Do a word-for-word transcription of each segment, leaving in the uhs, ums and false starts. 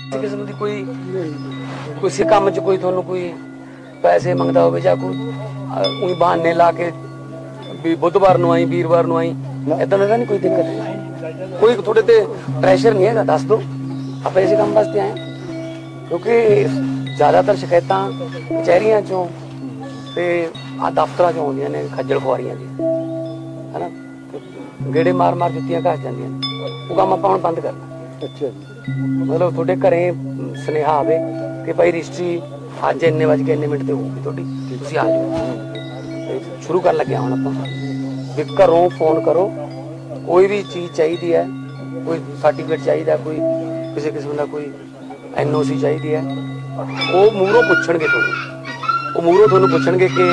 किस्म की कोई किसी काम च कोई थोनू कोई पैसे मंगता हो जां कोई उही बहाने ला के भी बुधवार नूं आई वीरवार नूं आई इदां दा नहीं कोई दिक्कत कोई थोड़े ते प्रेशर नहीं है दस दो आप इस काम वास्ते आए क्योंकि ज़्यादातर शिकायत कचहरियां चों ते आ दफ्तर चों आउंदियां ने खज्जल खुआरियां दी है ना गेड़े मार मार जुत्तियां घस जांदियां वो काम आपां हुण बंद करना। अच्छा मतलब थोड़े घरें सुनेहा आवे कि भाई रजिस्ट्री अज इन्ने बज के इन्ने मिनट ते होगी थोड़ी तुसीं आ जाओ शुरू कर लगे हुण आपां भी घरों फोन करो कोई भी चीज़ चाहिए है कोई सर्टिफिकेट चाहिए कोई किसी किस्म का कोई एन ओ सी चाहिए है वो मूहरों पुछणगे तुहानूं वो मूहरों तुहानूं पुछणगे कि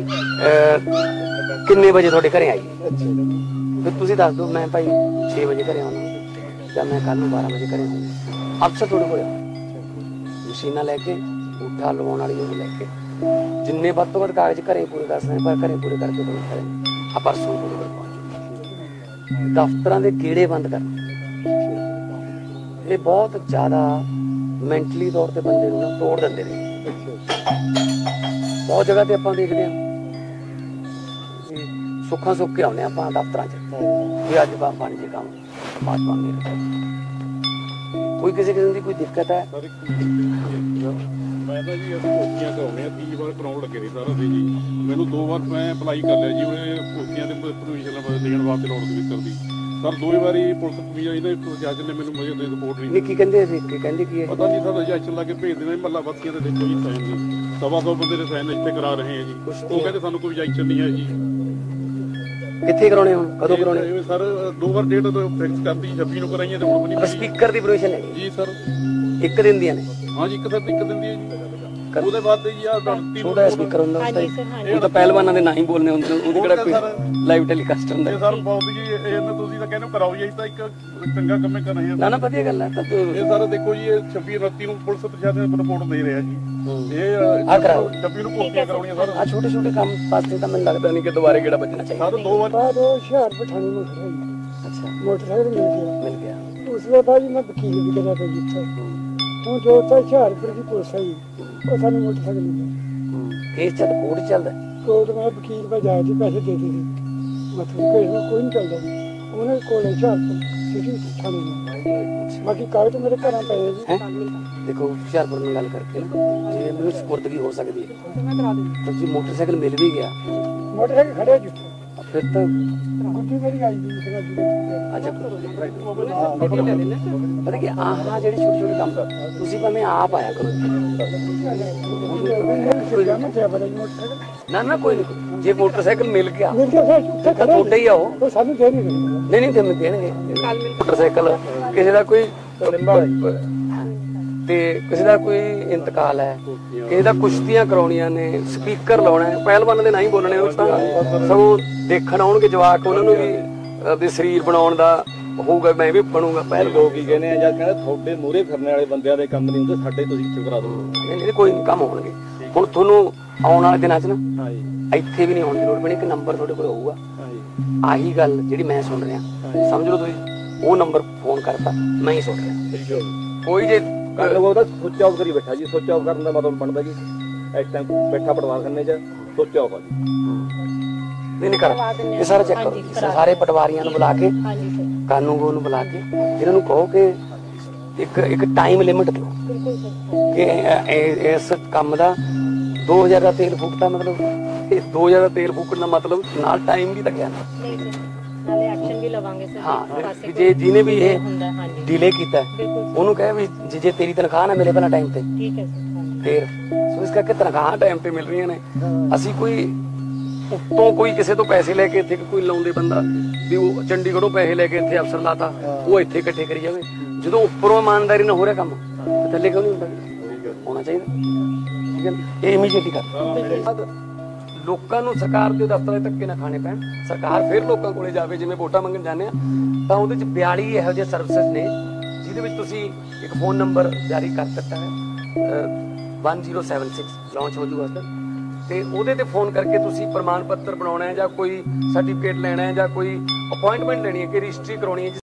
किन्ने बजे तुहाडे घरें आई फिर तुसीं दस दो मैं भाई छे बजे घरें आउणा या मैं कल नूं बारह बजे घरें आऊँगा अफसर थोड़े कोल मशीनां लैके बूठा लवाउण वाली ओह लैके जिन्ने वध तों वध कागज घरें पूरे कर सकदे पर घरें पूरे करके तुहानूं करें आ परसों तुहाडे कोल पहुंच दफ्तरां दे गेड़े बंद करने ये बहुत ज़्यादा मैंटली तौर पर बंदे नूं तोड़ दिंदे ने बहुत जगह ते आपां देखदे हां सुखा सुख के आउने आपां दफ्तरां च भी अज बन जे काम भाजपा नहीं कोई किसी किस्म की कोई दिक्कत है मैं जी अभी पोस्टियां कराने तीन बार कराउण लगे ने सारा जी मैनू दो बार मैं अप्लाई कर लिया जी उन्हें पोस्टियां के परमिशन देने वास्ते लौट स्पीकर दी सर दो बारी पुलिस कमीशन जज ने मैनू मुझे रिपोर्ट नहीं की कहंदे सी की कहंदे की है पता नहीं सर रजिस्ट्रेशन लाके भेज देने महला वासियों के देखो जी साइन नहीं सवा सौ बंदे ने साइन इत्थे करा रहे हैं जी वो कहते सानू कोई रजिस्ट्रेशन नहीं है जी कित्थे कराने हुण कदों कराने सर दो बार डेट तो फिक्स करती छब्बीस नूं कराइयां ते हुण नहीं स्पीकर दी परमिशन है जी सर एक दिन दी ने हां जी एक सर एक दिन दी है जी ਉਹਦੇ ਬਾਅਦ ਜੀ ਆ ਛੋਟਾ ਸਪੀਕਰ ਹੁੰਦਾ ਹੁੰਦਾ ਇਹ ਤਾਂ ਪਹਿਲਵਾਨਾਂ ਦੇ ਨਾਂ ਹੀ ਬੋਲਨੇ ਹੁੰਦੇ ਨੇ ਉਹਦੀ ਕਿਹੜਾ ਕੋਈ ਲਾਈਵ ਟੈਲੀਕਾਸਟ ਹੁੰਦਾ ਇਹ ਸਰ ਬਹੁਤ ਜੀ ਇਹਨਾਂ ਤੁਸੀਂ ਤਾਂ ਕਹਿੰਦੇ ਕਰਾਓ ਜੀ ਤਾਂ ਇੱਕ ਚੰਗਾ ਕੰਮ ਕਰ ਰਹੇ ਹਾਂ ਨਾ ਨਾ ਵਧੀਆ ਗੱਲ ਹੈ ਤਾਂ ਇਹ ਸਰ ਦੇਖੋ ਜੀ ਇਹ ਛੱਬੀ ਉਨੱਤੀ ਨੂੰ ਪੁਲਿਸ ਪ੍ਰਸ਼ਾਸਨ ਨੇ ਰਿਪੋਰਟ ਦੇ ਰਿਹਾ ਜੀ ਇਹ ਆ ਕਰਾਓ ਛੱਬੀ ਨੂੰ ਪੋਸਟੀਆਂ ਕਰਾਉਣੀਆਂ ਸਰ ਆ ਛੋਟੇ ਛੋਟੇ ਕੰਮ ਵਾਸਤੇ ਤਾਂ ਮੈਨੂੰ ਲੱਗਦਾ ਨਹੀਂ ਕਿ ਦੁਬਾਰੇ ਕਿਹੜਾ ਵੱਜਣਾ ਚਾਹੀਦਾ ਸਰ ਦੋ ਵਾਰ बाद वो शहर पठानी में खड़ा ही ਅੱਛਾ मोटरसाइकिल मिल गया ਮਿਲ ਗਿਆ उसके बाद मैं वकील भी करा था जितना हूँ जो था हुशियारपुर की पुलिस आई वो सानू मोटरसाइकिल मिल गया ਕੇਸ ਚੱਲ ਕੋਰਟ ਚੱਲਦਾ कोर्ट में वकील पर जाए थे पैसे दे दी मतलब केस में कोई नहीं चलता उन्हें को हुशियारपुर सिटी थाने में बाकी कागज तो मेरे घर पे है ਹੈ ਦੇਖੋ ਹੁਸ਼ਿਆਰਪੁਰ ਨਾਲ ਗੱਲ ਕਰਕੇ ਨਾ ਜੇ ਮੈਨੂੰ ਸਪੁਰਦਗੀ ਹੋ ਸਕਦੀ ਹੈ ਤਾਂ ਜੀ ਮੋਟਰਸਾਈਕਲ ਮਿਲ ਵੀ ਗਿਆ मोटरसाइकिल खड़े जिससे ਫਿਰ ਤਾਂ गुड्डी मेरी आई थी इसका जुड़े ਅੱਛਾ ਪਤਾ ਕਿ ਆਹ ਜਿਹੜੇ ਛੋਟੇ ਛੋਟੇ ਕੰਮ ਤੁਸੀਂ ਭਾਵੇਂ ਆਪ ਆਇਆ ਕਰੋ ਨਾ ਨਾ ਕੋਈ ਨਹੀਂ ਜੇ ਮੋਟਰਸਾਈਕਲ ਮਿਲ ਗਿਆ मिल गया ਤਾਂ ਤੁਹਾਡਾ ਹੀ ਆ ਉਹ तो सानू दे नहीं रहे ਨਹੀਂ ਨਹੀਂ ਤੈਨੂੰ ਦੇਣਗੇ ਮੋਟਰਸਾਈਕਲ ਕਿਸੇ ਦਾ ਕੋਈ ਤੇ ਕਿਸੇ ਦਾ ਕੋਈ ਇੰਤਕਾਲ ਹੈ ਕਿਸੇ ਦਾ ਕੁਸ਼ਤੀਆਂ ਕਰਾਉਣੀਆਂ ਨੇ ਸਪੀਕਰ ਲਾਉਣਾ ਹੈ ਪਹਿਲਵਾਨਾਂ ਦੇ ਨਹੀਂ ਬੋਲਣੇ ਉਹ ਤਾਂ ਸਗੋਂ ਦੇਖਣ ਆਉਣਗੇ ਜਵਾਕ ਉਹਨਾਂ ਨੂੰ ਵੀ ਆਪਦੇ ਸਰੀਰ ਬਣਾਉਣ ਦਾ ਹੋਊਗਾ ਮੈਂ ਵੀ ਬਣੂਗਾ ਪਹਿਲ ਲੋਕ ਕੀ ਕਹਿੰਦੇ ਆ ਜਾਂ ਕਹਿੰਦੇ ਤੁਹਾਡੇ ਮੂਹਰੇ ਫਿਰਨ ਵਾਲੇ ਬੰਦਿਆਂ ਦੇ ਕੰਮ ਨਹੀਂ ਹੁੰਦੇ ਸਾਡੇ ਤੁਸੀਂ ਇੱਥੇ ਕਰਾ ਦਿਓ ਨਹੀਂ ਕੋਈ ਨਹੀਂ ਕੰਮ ਹੋਣਗੇ ਹੁਣ ਤੁਹਾਨੂੰ ਆਉਣ ਵਾਲੇ ਦਿਨਾਂ 'ਚ ਨਾ ਹਾਂਜੀ ਇੱਥੇ ਵੀ ਨਹੀਂ ਆਉਣ ਦੀ ਲੋੜ ਪੈਣੀ ਇੱਕ ਨੰਬਰ ਤੁਹਾਡੇ ਕੋਲ ਹੋਊਗਾ ਹਾਂਜੀ ਆਹੀ ਗੱਲ ਜਿਹੜੀ ਮੈਂ ਸੁਣ ਰਿਹਾ ਸਮਝ ਲਓ ਤੁਸੀਂ ਉਹ ਨੰਬਰ ਫੋਨ ਕਰਤਾ ਮੈਂ ਹੀ ਸੁਣ ਰਿਹਾ ਕੋਈ ਜੇ ਉਹਦਾ ਸੁੱਚ ਆਫ ਕਰੀ ਬੈਠਾ ਜੀ ਸੁੱਚ ਆਫ ਕਰਨ ਦਾ ਮਤਲਬ ਬਣਦਾ ਜੀ ਇਸ ਟਾਈਮ ਬੈਠਾ ਪਟਵਾਰ ਕਰਨੇ ਚ ਸੁੱਚ ਆਫ ਆ ਜੀ ਨਹੀਂ ਨਹੀਂ ਕਰ ਇਹ ਸਾਰਾ ਚੈੱਕ ਕਰੋ ਸਾਰੇ ਪਟਵਾਰੀਆਂ ਨੂੰ ਬੁਲਾ ਕੇ ਕਾਨੂੰਗੋ ਨੂੰ ਬੁਲਾ ਕੇ ਇਹਨਾਂ ਨੂੰ ਕਹੋ ਕਿ ਇੱਕ ਇੱਕ ਟਾਈਮ ਲਿਮਿਟ ਦਿਓ ਕਿ ਇਸ ਕੰਮ ਦਾ ਦੋ ਹਜ਼ਾਰ ਦਾ ਤੇਲ ਫੂਕਤਾ ਮਤਲਬ ਇਹ ਦੋ ਹਜ਼ਾਰ ਦਾ ਤੇਲ ਫੂਕਣ ਦਾ ਮਤਲਬ ਨਾਲ ਟਾਈਮ ਵੀ ਲੱਗਿਆ ਨਾ ਨਾਲੇ ਐਕਸ਼ਨ ਵੀ ਲਵਾਂਗੇ ਸਰ ਹਾਂ ਜੇ ਜਿਹਨੇ ਵੀ ਇਹ ਡਿਲੇ ਕੀਤਾ ਉਹਨੂੰ ਕਹੇ ਵੀ ਜੇ ਤੇਰੀ ਤਨਖਾਹ ਨਾ ਮਿਲੇ ਪਹਿਲਾਂ ਟਾਈਮ ਤੇ ਠੀਕ ਹੈ ਸਰ ਫਿਰ ਸੋ ਇਸ ਕਰਕੇ ਤਨਖਾਹਾਂ ਟਾਈਮ ਤੇ ਮਿਲ ਰਹੀਆਂ ਨੇ ਅਸੀਂ ਕੋਈ ਉੱਤੋਂ ਕੋਈ ਕਿਸੇ ਤੋਂ ਪੈਸੇ ਲੈ ਕੇ ਇੱਥੇ ਕੋਈ ਲਾਉਂਦੇ ਬੰਦਾ ਵੀ ਉਹ ਚੰਡੀਗੜ੍ਹੋਂ ਪੈਸੇ ਲੈ ਕੇ ਇੱਥੇ ਅਫਸਰ ਲਾਤਾ ਉਹ ਇੱਥੇ ਇਕੱਠੇ ਕਰੀ ਜਾਵੇ ਜਦੋਂ ਉੱਪਰੋਂ ਇਮਾਨਦਾਰੀ ਨਾਲ ਹੋ ਰਿਹਾ ਕੰਮ ਤਾਂ ਥੱਲੇ ਕਿਉਂ ਨਹੀਂ ਹੁੰਦਾ ਹੋਣਾ ਚਾਹੀਦਾ ਠੀਕ ਹੈ ਇਹ ਇਮੀਡੀਏਟਲੀ ਕਰ ਲੋਕਾਂ ਨੂੰ ਸਰਕਾਰ ਦੇ ਦਫ਼ਤਰਾਂ ਦੇ ਧੱਕੇ ਨਾ ਖਾਣੇ ਪੈਣ ਸਰਕਾਰ ਫਿਰ ਲੋਕਾਂ ਕੋਲੇ ਜਾਵੇ ਜਿਵੇਂ ਵੋਟਾਂ ਮੰਗਣ ਜਾਂਦੇ ਆ ਤਾਂ ਉਹਦੇ ਚ ਬਿਆਲੀ ਇਹੋ ਜਿਹੇ ਸਰਵਿਸਿਜ਼ ਨੇ ਜਿਹਦੇ ਵਿੱਚ ਤੁਸੀਂ ਇੱਕ ਫੋਨ ਨੰਬਰ ਜਾਰੀ ਕਰ ਦਿੱਤਾ ਹੈ one zero seven six launch हो जूगा सर ਤੇ ਉਹਦੇ ਤੇ ਫੋਨ ਕਰਕੇ ਤੁਸੀਂ ਪ੍ਰਮਾਣ ਪੱਤਰ ਬਣਾਉਣਾ ਹੈ ਜਾਂ ਕੋਈ ਸਰਟੀਫਿਕੇਟ ਲੈਣਾ ਹੈ ਜਾਂ ਕੋਈ ਅਪਾਇੰਟਮੈਂਟ ਲੈਣੀ ਹੈ ਕਿ ਰਜਿਸਟਰੀ ਕਰਾਉਣੀ ਹੈ